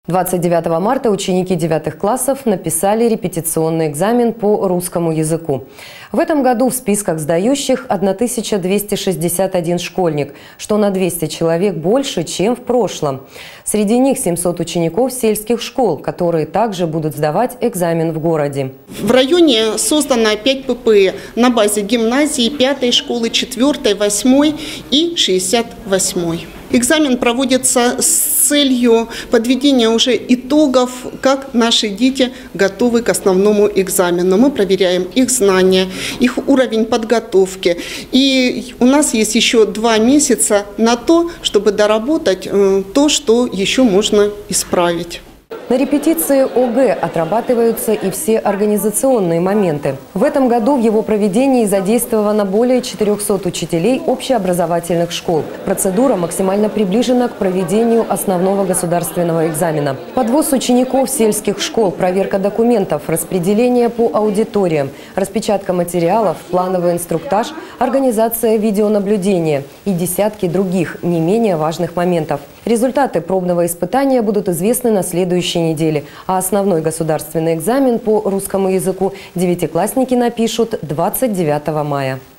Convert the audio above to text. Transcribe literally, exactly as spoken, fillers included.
двадцать девятого марта ученики девятых классов написали репетиционный экзамен по русскому языку. В этом году в списках сдающих тысяча двести шестьдесят один школьник, что на двести человек больше, чем в прошлом. Среди них семьсот учеников сельских школ, которые также будут сдавать экзамен в городе. В районе создано пять пэ пэ э на базе гимназии, пятой школы, четвертой, восьмой и шестьдесят восьмой. Экзамен проводится с целью подведения уже итогов, как наши дети готовы к основному экзамену. Мы проверяем их знания, их уровень подготовки. И у нас есть еще два месяца на то, чтобы доработать то, что еще можно исправить. На репетиции о гэ отрабатываются и все организационные моменты. В этом году в его проведении задействовано более четырёхсот учителей общеобразовательных школ. Процедура максимально приближена к проведению основного государственного экзамена. Подвоз учеников сельских школ, проверка документов, распределение по аудиториям, распечатка материалов, плановый инструктаж, организация видеонаблюдения и десятки других не менее важных моментов. Результаты пробного испытания будут известны на следующей неделе, а основной государственный экзамен по русскому языку девятиклассники напишут двадцать девятого мая.